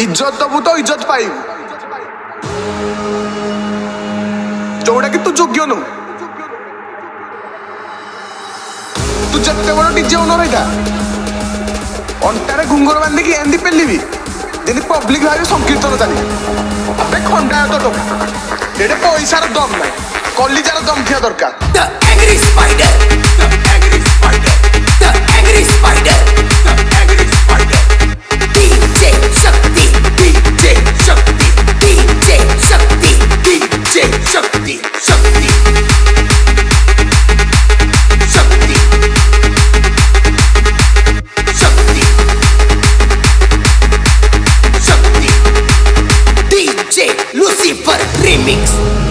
इज्जत दबु तो इज्जत पाइबु जोड़ा कि तू योग्य नु तू जत्ते बड़ डीजे ओनर रही अंटारे घुंगर बांधिकी एंदी पेलिबी जेनी पब्लिक भाई संकीर्तन चली अबे खंडा तो टोका एडे पैसार दम ना कलिजार दम थिया दरकार The angry spider, the angry spider, the angry spider, the angry spider. DJ Shakti, DJ Shakti, DJ Shakti, DJ Shakti, Shakti, Shakti, Shakti, Shakti. DJ Lucifer remix.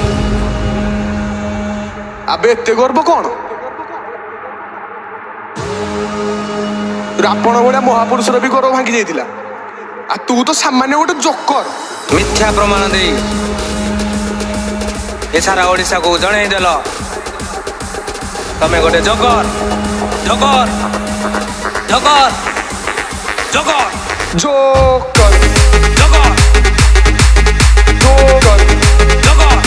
अबे एते गर्व कौन रावण भलिया महापुरुषर भी गर्व भांगी जाइतिला आ तू तो सामान्य गोटे जोकर मिथ्या प्रमाण दे ए सारा ओडिशा को जणै देल तमे गोटे joker joker joker joker joker joker joker joker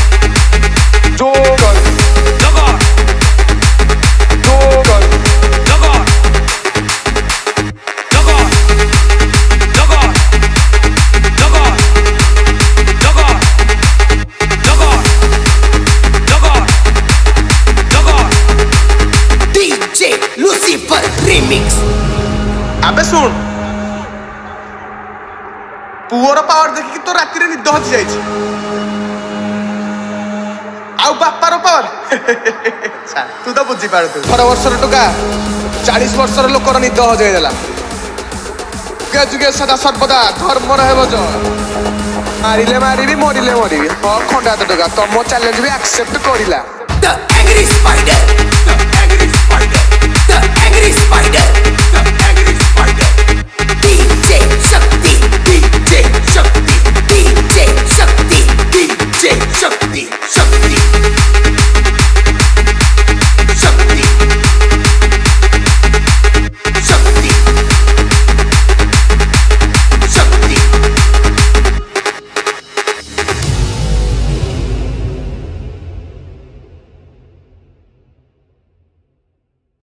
joker Lucifer remix. अबे सुन पुअर पावर देखि तो राति रे निद हजि जाइछि आउ बापार पावर तू तो बुझी पार तू 18 वर्षर टोका 40 वर्षर लोकर निद हजि देला के जुगे सदा सर्वदा धर्म रहबो ज मारिले मारिबी मरिले मरिबी ह खंडा तो टोका तम चैलेंज भी एक्सेप्ट करिला The angry spider, the angry spider, the angry spider.